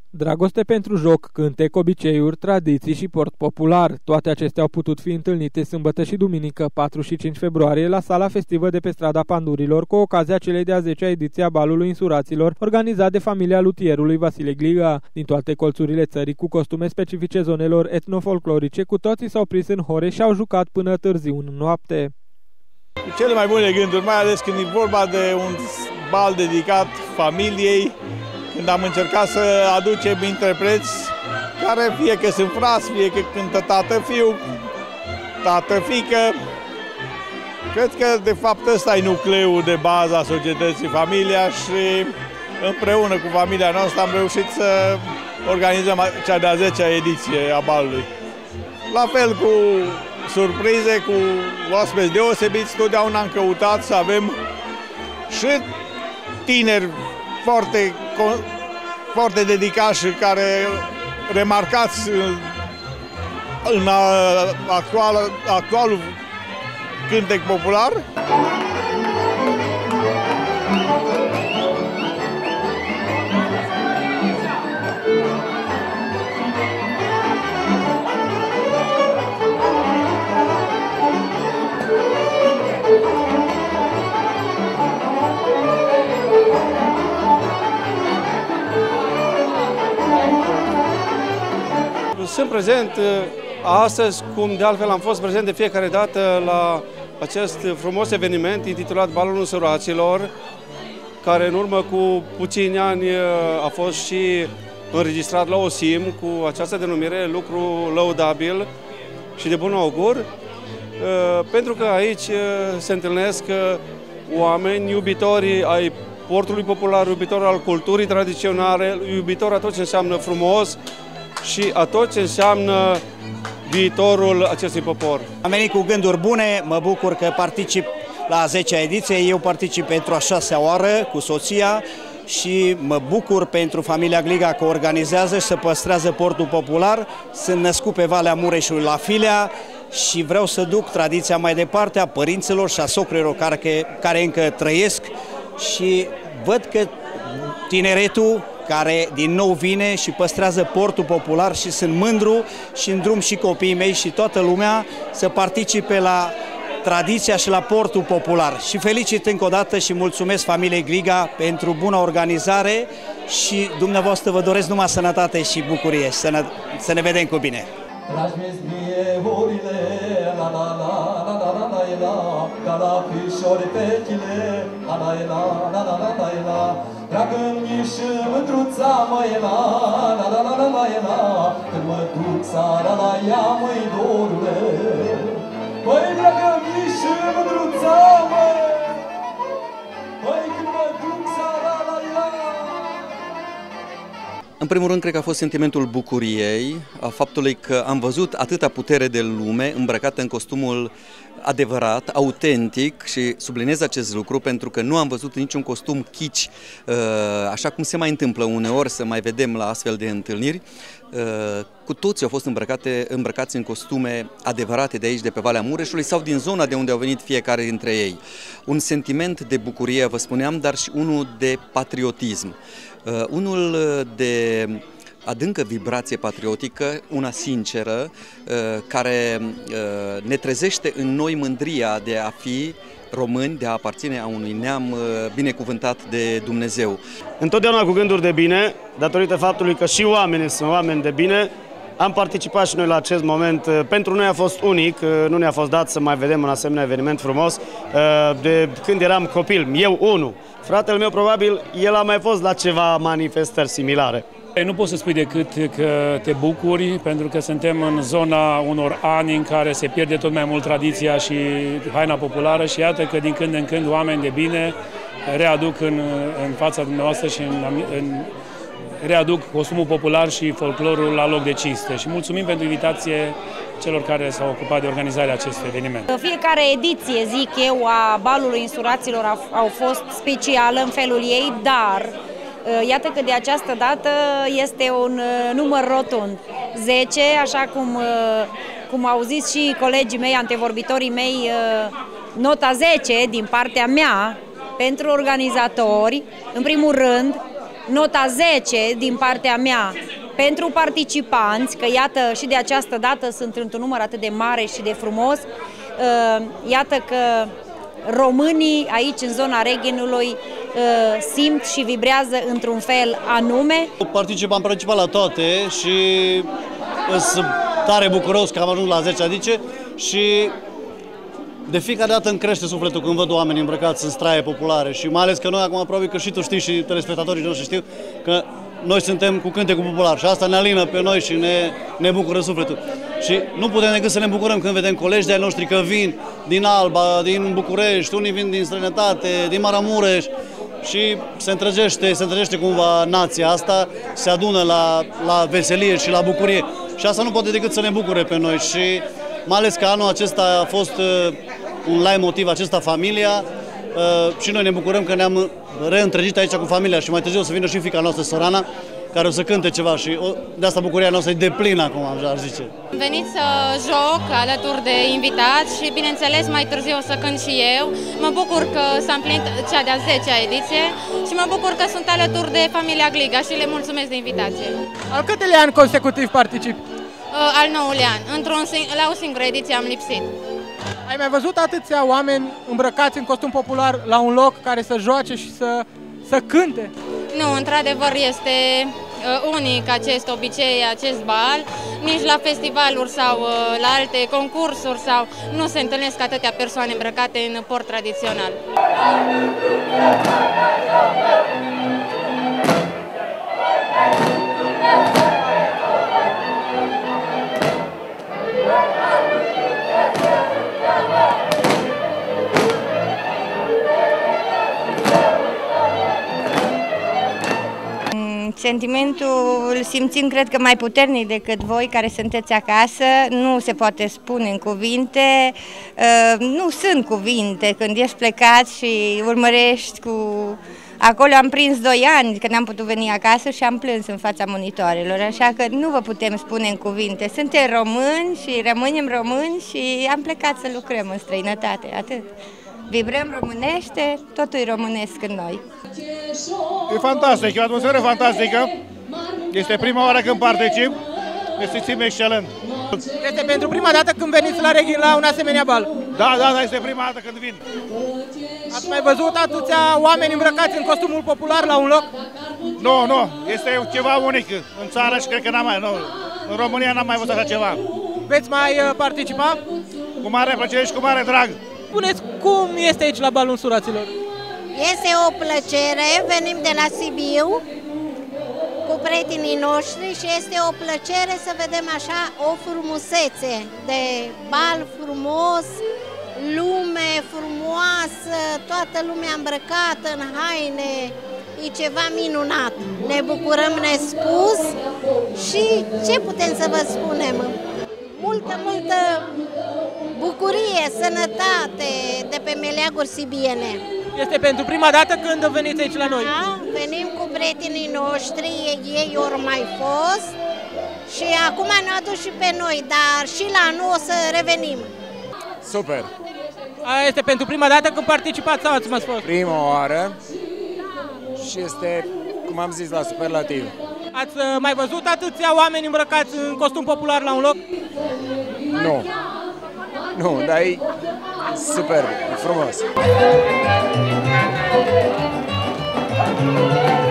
Dragoste pentru joc, cântec, obiceiuri, tradiții și port popular. Toate acestea au putut fi întâlnite sâmbătă și duminică, 4 și 5 februarie, la sala festivă de pe strada Pandurilor, cu ocazia celei de-a 10-a ediție a Balului Insuraților, organizat de familia luthierului Vasile Gliga. Din toate colțurile țării, cu costume specifice zonelor etnofolclorice, cu toții s-au prins în hore și au jucat până târziu în noapte. Cele mai bune gânduri, mai ales când e vorba de un bal dedicat familiei, când am încercat să aducem interpreți care fie că sunt frați, fie că cântă tată-fiu, tată-fică. Cred că de fapt ăsta e nucleul de bază a societății, familia, și împreună cu familia noastră am reușit să organizăm cea de-a 10-a ediție a balului. La fel cu surprize, cu oaspeți deosebiți, totdeauna am căutat să avem și tineri foarte dedicați și care remarcați în actualul cântec popular. Sunt prezent astăzi, cum de altfel am fost prezent de fiecare dată la acest frumos eveniment intitulat Balul Insuraților, care în urmă cu puțini ani a fost și înregistrat la OSIM cu această denumire, lucru lăudabil și de bun augur, pentru că aici se întâlnesc oameni iubitori ai portului popular, iubitori al culturii tradiționale, iubitori a tot ce înseamnă frumos și a tot ce înseamnă viitorul acestui popor. Am venit cu gânduri bune, mă bucur că particip la 10-a ediție, eu particip pentru a 6-a oară cu soția și mă bucur pentru familia Gliga că organizează și să păstrează portul popular. Sunt născut pe Valea Mureșului la Filea și vreau să duc tradiția mai departe a părinților și a socrelor care încă trăiesc și văd că tineretul care din nou vine și păstrează portul popular și sunt mândru și îndrum și copiii mei și toată lumea să participe la tradiția și la portul popular. Și felicit încă o dată și mulțumesc familiei Gliga pentru bună organizare și dumneavoastră vă doresc numai sănătate și bucurie. Să ne vedem cu bine! Ca la fișori pechile, dragă-mi și mândruța, măi, când mă duc seara la ea, măi, dorule. Măi, dragă-mi și mândruța, măi, când mă duc seara la ea. În primul rând, cred că a fost sentimentul bucuriei, a faptului că am văzut atâta putere de lume îmbrăcată în costumul adevărat, autentic, și subliniez acest lucru pentru că nu am văzut niciun costum kitsch, așa cum se mai întâmplă uneori să mai vedem la astfel de întâlniri. Cu toții au fost îmbrăcați în costume adevărate de aici, de pe Valea Mureșului sau din zona de unde au venit fiecare dintre ei. Un sentiment de bucurie, vă spuneam, dar și unul de patriotism. Unul de adâncă vibrație patriotică, una sinceră, care ne trezește în noi mândria de a fi români, de a aparține a unui neam binecuvântat de Dumnezeu. Întotdeauna cu gânduri de bine, datorită faptului că și oamenii sunt oameni de bine, am participat și noi la acest moment. Pentru noi a fost unic, nu ne-a fost dat să mai vedem un asemenea eveniment frumos. De când eram copil, eu unul, fratele meu probabil, el a mai fost la ceva manifestări similare. Nu poți să spui decât că te bucuri, pentru că suntem în zona unor ani în care se pierde tot mai mult tradiția și haina populară și iată că din când în când oameni de bine readuc în fața dumneavoastră și readuc costumul popular și folclorul la loc de cinste. Și mulțumim pentru invitație celor care s-au ocupat de organizarea acestui eveniment. Fiecare ediție, zic eu, a Balului Insuraților au fost specială în felul ei, dar iată că de această dată este un număr rotund. 10, așa cum au zis și colegii mei, antevorbitorii mei, nota 10 din partea mea pentru organizatori, în primul rând, nota 10 din partea mea pentru participanți, că iată și de această dată sunt într-un număr atât de mare și de frumos, iată că românii aici în zona Reghinului simt și vibrează într-un fel anume. Am participat la toate și sunt tare bucuros că am ajuns la 10 ediție și de fiecare dată îmi crește sufletul când văd oameni îmbrăcați în straie populare și mai ales că noi acum probabil că și tu știi și telespectatorii noștri știu că noi suntem cu cântecul popular și asta ne alină pe noi și ne bucură sufletul. Și nu putem decât să ne bucurăm când vedem colegi de-ai noștri că vin din Alba, din București, unii vin din străinătate, din Maramureș și se întregește cumva nația asta, se adună la veselie și la bucurie. Și asta nu poate decât să ne bucure pe noi și mai ales că anul acesta a fost un leitmotiv, acesta familia, și noi ne bucurăm că ne-am reîntregit aici cu familia și mai târziu o să vină și fiica noastră, Sorana, care o să cânte ceva și de asta bucuria noastră e deplină acum, aș zice. Am venit să joc alături de invitați și, bineînțeles, mai târziu o să cânt și eu. Mă bucur că s-a împlinit cea de-a 10-a ediție și mă bucur că sunt alături de familia Gliga și le mulțumesc de invitație. Al câtelea an consecutiv participi? Al 9-lea an. La o singură ediție am lipsit. Ai mai văzut atâția oameni îmbrăcați în costum popular la un loc care să joace și să cânte? Nu, într-adevăr este unic acest obicei, acest bal. Nici la festivaluri sau la alte concursuri sau nu se întâlnesc atâtea persoane îmbrăcate în port tradițional. Sentimentul îl simțim, cred că, mai puternic decât voi care sunteți acasă. Nu se poate spune în cuvinte, nu sunt cuvinte când ești plecat și urmărești cu... Acolo am prins 2 ani, că n-am putut veni acasă și am plâns în fața monitoarelor, așa că nu vă putem spune în cuvinte. Suntem români și rămânem români și am plecat să lucrăm în străinătate, atât. Vibrăm românește, totul e românesc în noi. E fantastic, e o atmosferă fantastică. Este prima oară când particip, ne simțim excelent. Este pentru prima dată când veniți la Reghin la un asemenea bal? Da, este prima dată când vin. Ați mai văzut atâția oameni îmbrăcați în costumul popular la un loc? Nu, este ceva unic în țară și cred că în România n-am mai văzut așa ceva. Veți mai participa? Cu mare plăcere și cu mare drag. Spuneți cum este aici la balul Însuraților? Este o plăcere, venim de la Sibiu cu prietenii noștri și este o plăcere să vedem așa o frumusețe de bal frumos, lume frumoasă, toată lumea îmbrăcată în haine, e ceva minunat. Ne bucurăm nespus și ce putem să vă spunem? Multă bucurie, sănătate de pe meleaguri sibiene. Este pentru prima dată când veniți aici la noi? Da, venim cu prietenii noștri, ei ori mai fost și acum ne-au adus și pe noi, dar și la noi o să revenim. Super! Este pentru prima dată când participați sau ați mai fost? Prima oară și este, cum am zis, la superlativ. Ați mai văzut atâția oameni îmbrăcați în costum popular la un loc? Nu, dar e super, frumos.